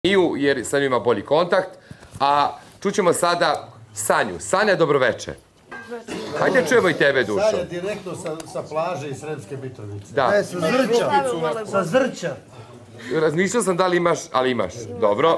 Miju, jer sa njim ima bolji kontakt. A čućemo sada Sanju. Sanja, dobroveče. Hajde čujemo i tebe, Dušo. Sanja, direktno sa plaže iz Sremske Mitrovice. Da. Ne, sa Zrča. Sa Zrča. Razmišljao sam da li imaš, ali imaš. Dobro.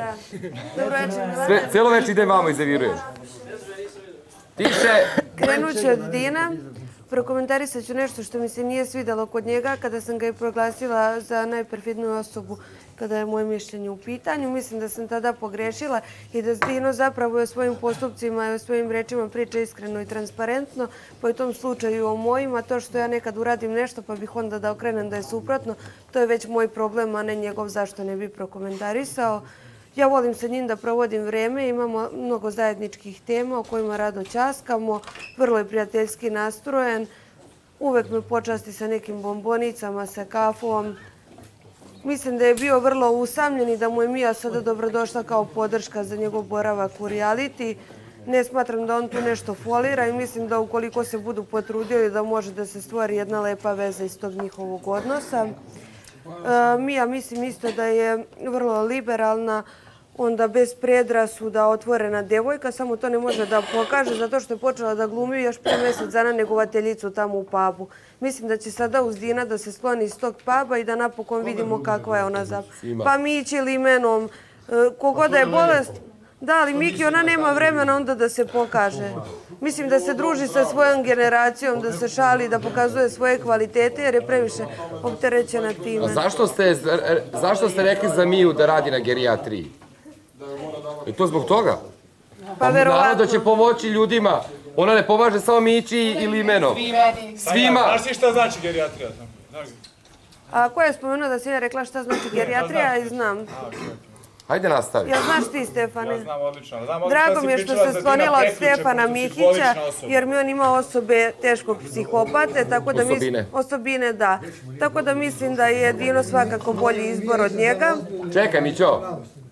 Celo već ide vamo i zaviruješ. Tiše. Krenut ću od Dina. Prokomentarisat ću nešto što mi se nije svidjelo kod njega kada sam ga i proglasila za najperfidniju osobu kada je moje mišljenje u pitanju. Mislim da sam tada pogrešila i da Dino zapravo o svojim postupcima i o svojim rečima priča iskreno i transparentno. Pa u tom slučaju o mojima, to što ja nekad uradim nešto pa bih onda da okrenem da je suprotno, to je već moj problem, a ne njegov zašto ne bi prokomentarisao. Ja volim sa njim da provodim vreme, imamo mnogo zajedničkih tema o kojima rado ćaskamo, vrlo je prijateljski nastrojen, uvek me počasti sa nekim bombonicama, sa kafom. Mislim da je bio vrlo usamljen i da mu je Mija sada dobrodošla kao podrška za njegov boravak u reality. Ne smatram da on tu nešto folira i mislim da ukoliko se budu potrudili da može da se stvori jedna lepa veza iz tog njihovog odnosa. Mija mislim isto da je vrlo liberalna, onda bez predrasuda, otvorena devojka, samo to ne može da pokaže zato što je počela da glumi još pre mjesec dana negovateljicu tamo u pubu. Mislim da će sada uz Dina da se skloni iz tog puba i da napokon vidimo kakva je ona zapravo. Pa Mići limenom, kogoda je bolest, da, ali Miki, ona nema vremena onda da se pokaže. Mislim da se druži sa svojom generacijom, da se šali, da pokazuje svoje kvalitete jer je previše opterećena time. A zašto ste rekli za Miju da radi na gerijatriji? I to zbog toga? Pa verovatno. Naravno da će pomoći ljudima. Ona ne pomaže samo Mići ili imenom. Svima. Znaš ti šta znači gerijatrija? A ko je spomenuo da sam ja rekla šta znači gerijatrija i znam. Hajde nastavi. Ja znaš ti, Stefane? Ja znam odlično. Drago mi je što se sklonila od Stefana Mihića, jer mi on ima osobe teškog psihopate, tako da osobine. Osobine, da. Tako da mislim da je Dino svakako bolji izbor od njega. Čekaj, Mićo.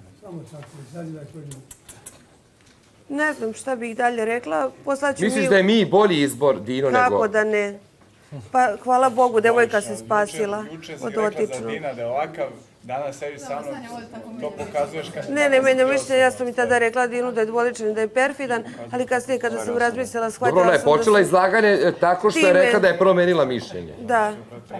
Ne znam šta bih dalje rekla. Misliš da je mi bolji izbor, Dino, nego... Kako da ne? Pa hvala Bogu, devojka se spasila od otičnog. Juče si rekla za Dina da je ovakav, danas sedi sa mnom, to pokazuješ kad... Ne, menja mišljenje, ja sam i tada rekla Dinu da je dvoličan i da je perfidan, ali kasnije kada sam razmislila, shvatila sam da... Dobro, ne, počela izlaganje tako što je rekla da je promenila mišljenje. Da.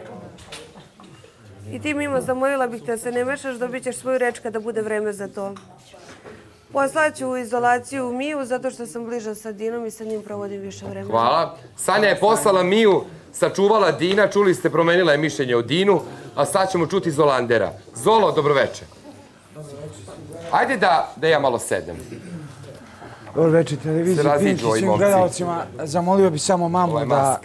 I ti Mimo, zamolila bih te da se ne mešaš, dobit ćeš svoju reč kada bude vreme za to. Poslaću u izolaciju Miju zato što sam bliža sa Dinom i sa njim provodim više vremena. Hvala. Sanja je poslala Miju, sačuvala Dina, čuli ste, promenila je mišljenje o Dinu, a sad ćemo čuti Zolandera. Zolo, dobroveče. Ajde da ja malo sedem. Dobroveče, televiziji, Pinki, svim gledalcima. Zamolio bi samo mamu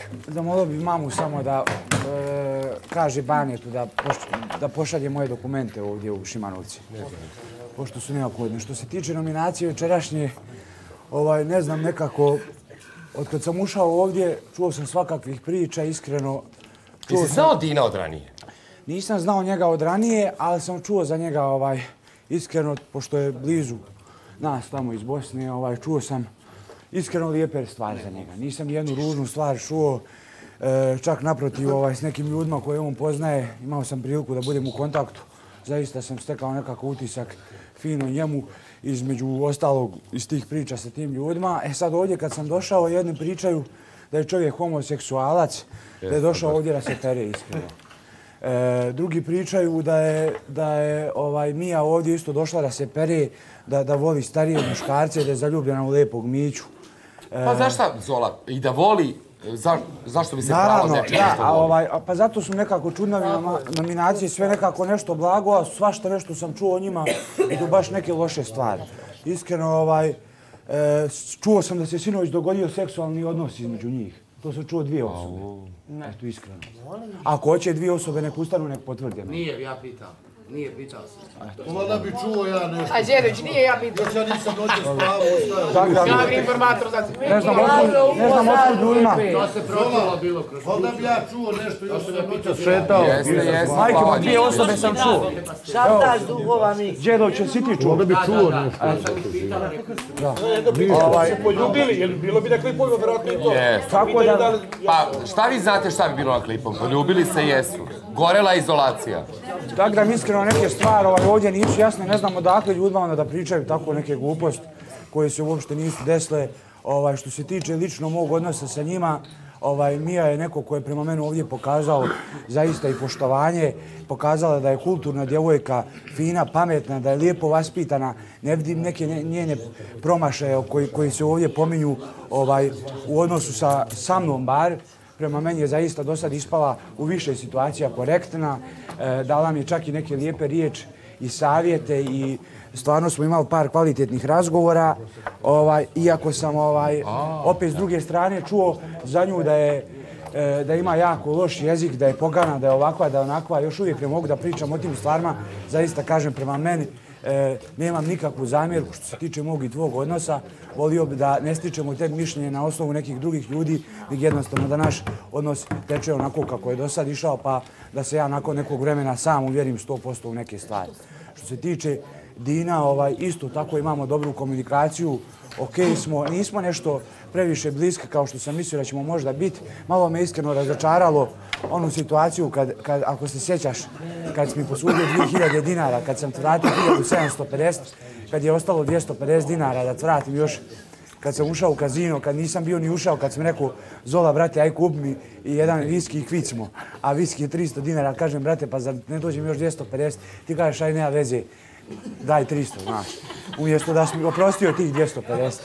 da kaže Banetu da pošalje moje dokumente ovdje u Šimanovci. Pošto su neophodne. Što se tiče nominacije večerašnje, ne znam, nekako, od kad sam ušao ovdje, čuo sam svakakvih priča, iskreno. Ti si znao Dina od ranije? Nisam znao njega od ranije, ali sam čuo za njega, iskreno, pošto je blizu nas tamo iz Bosne, čuo sam iskreno lijepe stvari za njega. Nisam jednu ružnu stvar čuo, čak naprotiv s nekim ljudima koje on poznaje. Imao sam priliku da budem u kontaktu. Zaista sam stekao nekako utisak fino njemu, između ostalog iz tih priča sa tim ljudima. Sad ovdje kad sam došao, jedni pričaju da je čovjek homoseksualac, da je došao ovdje da se pere iskreno. Drugi pričaju da je Mija ovdje isto došla da se pere, da voli starije muškarce, da je zaljubljena u lepog Miću. Pa zašto, Zola, i da voli, zašto bi se pravo nečega što voli? Pa zato su nekako čudne nominacije, sve nekako nešto blago, a svašta nešto sam čuo o njima idu baš neke loše stvari. Iskreno, čuo sam da se sinoć dogodio seksualni odnos između njih. To sam čuo 2 osobe. Eto, iskreno. Ako hoće 2 osobe, nek ustanu, nek potvrde. Nije, ja pitam. Nije pitao se. Onda bi čuo ja nešto. A Đedović, nije ja pitao. Ja nisam noće spravo ostavio. Ja bi informator za ti. Ne znam otkud ljudima. To se pročilo bilo kroz kuću. Onda bi ja čuo nešto, još sam pitao šetao. Jeste. Majke, 2 osobe sam čuo. Šta daš duhova mi? Đedović, si ti čuo? Onda bi čuo nešto. Se poljubili, jer bilo bi na klipovima vjerojatno i to. Pa šta vi znate šta bi bilo na klipom? Poljubili se jesu. Gorela izolacija. Tako da mi iskreno iskreno neke stvari ovdje nisu jasne, ne znam odakle ljudima onda da pričaju tako neke gluposti koje se uopšte nisu desile. Što se tiče lično mog odnosa sa njima, Mija je neko ko je prema meni ovdje pokazao zaista i poštovanje, pokazala da je kulturna djevojka, fina, pametna, da je lijepo vaspitana. Ne vidim neke njene promašaje koji se ovdje pominju u odnosu sa mnom bar. Prema meni je zaista do sad ispala u više situacija korektna. Dala mi je čak i neke lijepe riječi i savjete i stvarno smo imali par kvalitetnih razgovora. Iako sam opet s druge strane čuo za nju da ima jako loš jezik, da je pogana, da je ovakva, da je onakva. Još uvijek ne mogu da pričam o tim stvarima. Zaista kažem prema meni, nemam nikakvu zamjerku što se tiče mog i tvog odnosa. Volio bi da ne stičemo te mišljenje na osnovu nekih drugih ljudi, nego jednostavno da naš odnos teče onako kako je do sad išao, pa da se ja nakon nekog vremena sam uvjerim 100% u neke stvari. Što se tiče Dina, isto tako imamo dobru komunikaciju, okej smo, nismo nešto previše bliske kao što sam mislio da ćemo možda biti. Malo me iskreno razočaralo onu situaciju kad, ako se sjećaš, kad si mi posudio 2000 dinara, kad sam ti vratio 1750, kad je ostalo 250 dinara da ti vratim još, kad sam ušao u kazino, kad nisam bio ni ušao, kad sam rekao, Zola, brate, aj kup mi i jedan viski i kvit smo, a viski je 300 dinara, kažem, brate, pa zar ne dođem još 250, ti kažeš, aj nema veze, daj 300, znaš. Umjesto da si mi oprostio tih 250.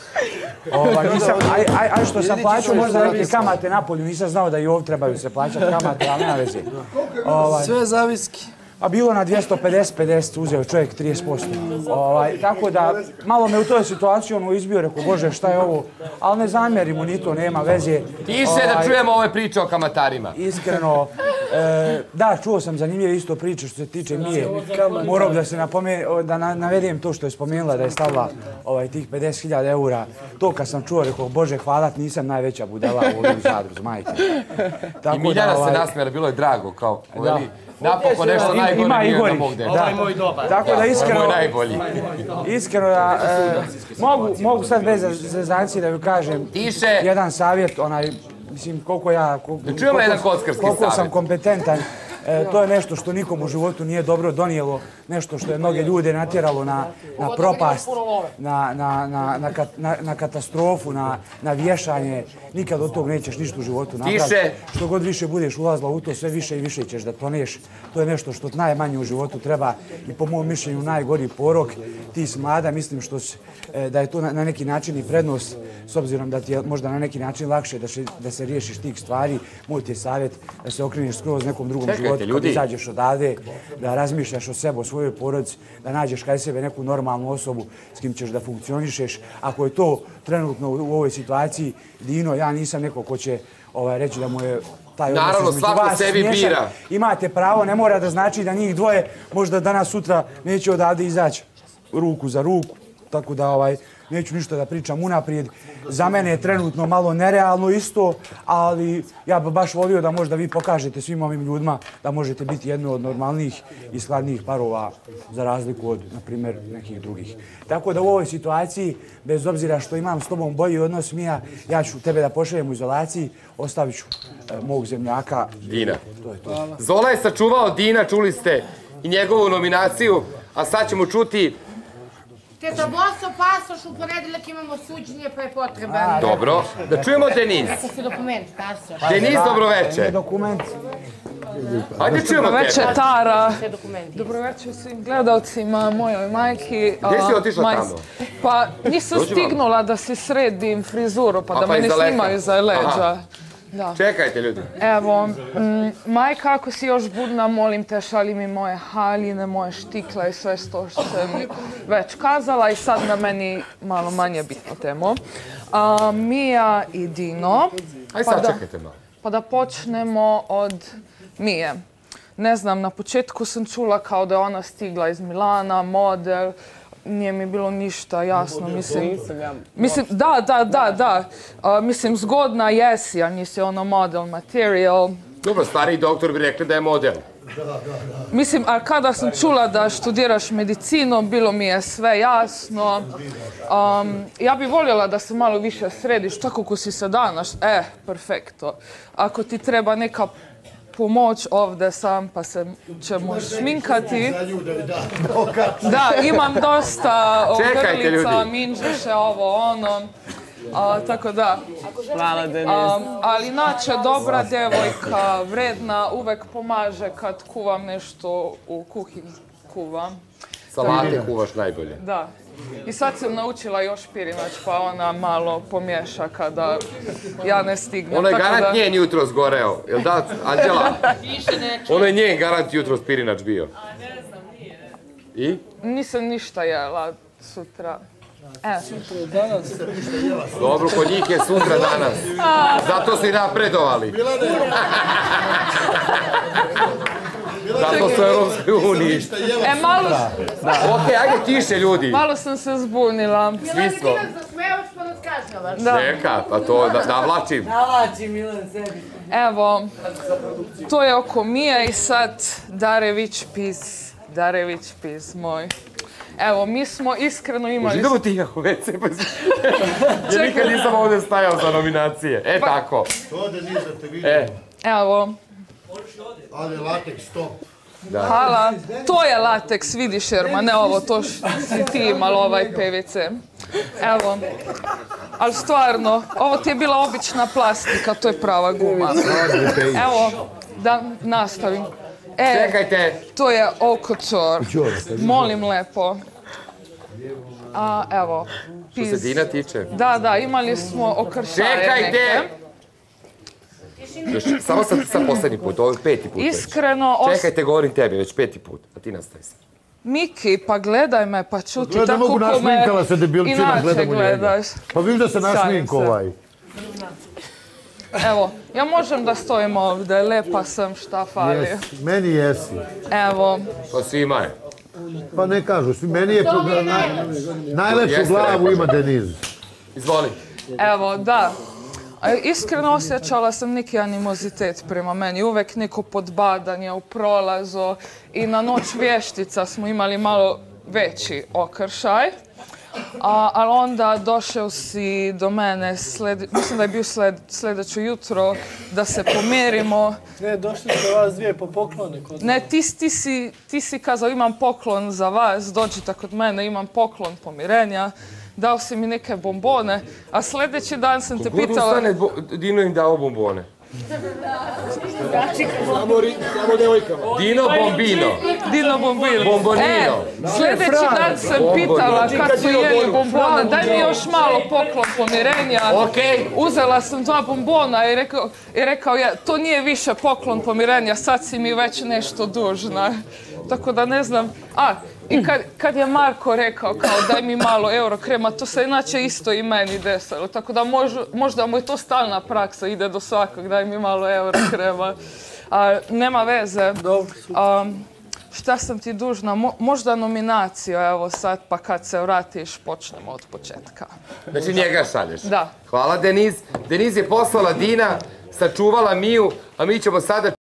Aj što sam plaćao možda neke kamate na polju, nisam znao da i ovdje trebaju se plaćati kamate, ali nema veze. Sve za viski. A bilo na 250 uzeo čovjek 30%. Tako da, malo me u toj situaciji izbio, rekao, Bože, šta je ovo? Ali ne zamjerimo, ni to, nema veze. Tiše da čujemo ove priče o kamatarima. Iskreno, da, čuo sam zanimljive isto priče što se tiče Mije. Morao da navedem to što je spomenula, da je stavila tih 50.000 eura. To kad sam čuo, rekao, Bože, hvala, nisam najveća budala u ovim zadruzu, majke. I Miljana se nasmjela, bilo je drago, kao, napokon nešto najgore nije na mog dela. Ovaj moj dobar. Tako da iskreno... Ovo je najbolji. Iskreno da... Mogu sad bez zezancije da ju kažem... Tiše! Jedan savjet, mislim, koliko ja... Da čujemo jedan kockarski savjet. Koliko sam kompetentan. To je nešto što nikom u životu nije dobro donijelo. Nešto što je mnoge ljude natjeralo na propast, na katastrofu, na vješanje. Nikad od tog nećeš ništa u životu napraviti. Tiše! Što god više budeš ulazila u to, sve više i više ćeš da toneš. To je nešto što najmanje u životu treba i po mom mišljenju najgori porok. Ti si mlada, mislim da je to na neki način i prednost, s obzirom da ti je možda na neki način lakše da se riješiš tih stvari. Moj ti je savjet da se okreneš skroz nekom drugom životu kad izađeš odavde, da razmišljaš o sebi, o svojoj porodici, da nađeš kaj sebe neku normalnu osobu s kim ćeš da funkcionišeš. Ako je to trenutno u ovoj situaciji, Dino, ja nisam neko ko će reći da mu je taj odnos između vas smiješan. Imate pravo, ne mora da znači da njih dvoje možda danas sutra neće odavde izaći ruku za ruku. Tako da neću ništa da pričam unaprijed. Za mene je trenutno malo nerealno isto, ali ja bih baš volio da možda vi pokažete svim ovim ljudima da možete biti jedno od normalnijih i skladnijih parova za razliku od, na primjer, nekih drugih. Tako da u ovoj situaciji, bez obzira što imam s tobom bolji odnos, Mija, ja ću tebe da pošaljem u izolaciji, ostavit ću mog zemljaka. Dina. Zola je sačuvao Dina, čuli ste i njegovu nominaciju, a sad ćemo čuti... Teta Boso, pasoš, u ponedeljak imamo suđenje pa je potreban. Dobro, da čujemo Denis. Kako si dokument, pasoš? Denis, dobroveče. Dokument. Ajde čujemo tebe. Dobroveče, Tara. Dobroveče svim gledalcima, mojoj majki. Gdje si otišla tamo? Pa nisam stignula da si sredim frizuru pa da me ne snimaju za leđa. Čekajte, ljudi. Evo, majka, ako si još budna, molim te, šalji mi moje haljine, moje štikle i sve to što sam već kazala i sad na meni malo manje bitno temo. Mija i Dino. Aj sad čekajte malo. Pa da počnemo od Mije. Ne znam, na početku sam čula kao da je ona stigla iz Milana, model. Nije mi bilo ništa jasno, mislim, da. Mislim, zgodna jesi, a nisi ono model material. Dobro, stariji doktor bi rekli da je model. Mislim, a kada sam čula da študiraš medicinu, bilo mi je sve jasno. Ja bih voljela da se malo više središ, tako ko si se danas. Perfekto. Ako ti treba neka pomoć, ovdje sam pa se ćemo šminkati. Da, imam dosta grlica, minđeše, ovo, ono. Tako da. Hvala, Deniz. Ali inače, dobra djevojka, vredna, uvek pomaže kad kuvam nešto u kuhinji. Kuvam. Salate kuvaš najbolje. Da. I sad sam naučila još pirinač, pa ona malo pomiješa kada ja ne stignem. Ono je garant njen jutros goreo. Jel da, Anđela? Ono je njen garant jutros pirinač bio. A ne znam, nije. I? Nisam ništa jela sutra. Sutra danas. Dobro, kod njih je sutra danas. Zato su i napredovali. Zato su u Europskoj uniji. Malo... Okej, ajde tiše ljudi. Malo sam se zbunila. Svi smo. Neka, pa to navlačim. Navlači Milan sebi. Evo, to je oko Mije i sad Darević pis moj. Evo, mi smo iskreno imali... Idemo ti kako WC, pa ja nikad nisam ovdje stajao za nominacije. Tako. To da nije da te vidim. Evo. Ali lateks to. Hvala. To je lateks, vidiš Jerma, ne ovo, to si ti imala ovaj PVC. Evo. Ali stvarno, ovo ti je bila obična plastika, to je prava guma. Evo, da nastavim. Čekajte. To je okočor. Molim lepo. Evo. Što se Dina tiče? Da, imali smo okršaje neke. Čekajte! Samo sad posljednji put, ovo je 5. put. Iskreno... Čekajte, govorim tebi, već 5. put, a ti nastavi sad. Miki, pa gledaj me, pa čuti Gleda, tako mogu našminkala se debilčina, gledamo njega. Pa viš da se našmink ovaj. Evo, ja možem da stojim ovdje, lepa sam, šta fali. Meni jesi. Evo. To svima je. Pa ne kažu, meni je najlepšu glavu ima Deniz. Izvoli. Evo, da. Iskreno osjećala sam neki animozitet prema meni, uvek neko podbadanje u prolazu i na noć vještica smo imali malo veći okršaj. Ali onda došao si do mene, mislim da je bio sljedeće jutro, da se pomerimo. Ne, došli ste vas dvije po poklone. Ne, ti si kazao imam poklon za vas, dođite kod mene, imam poklon pomirenja. Dao si mi neke bombone, a sljedeći dan sam te pitala... Kako ustane Dino im dao bombone? Samo djevojkama. Dino Bombino. Dino Bombino. Bombonino. Sljedeći dan sam pitala kad su jeli bombone, daj mi još malo poklon pomirenja. Uzela sam 2 bombona i rekao je, to nije više poklon pomirenja, sad si mi već nešto dužna. Tako da ne znam. I kad je Marko rekao kao daj mi malo Eurokrema, to se inače isto i meni desilo. Tako da možda mu je to stalna praksa, ide do svakog, daj mi malo Eurokrema. Nema veze. Šta sam ti dužna? Možda nominaciju, evo sad, pa kad se vratiš počnemo od početka. Znači njega šalješ? Da. Hvala Deniz. Deniz je poslala Dina, sačuvala Miju, a mi ćemo sada...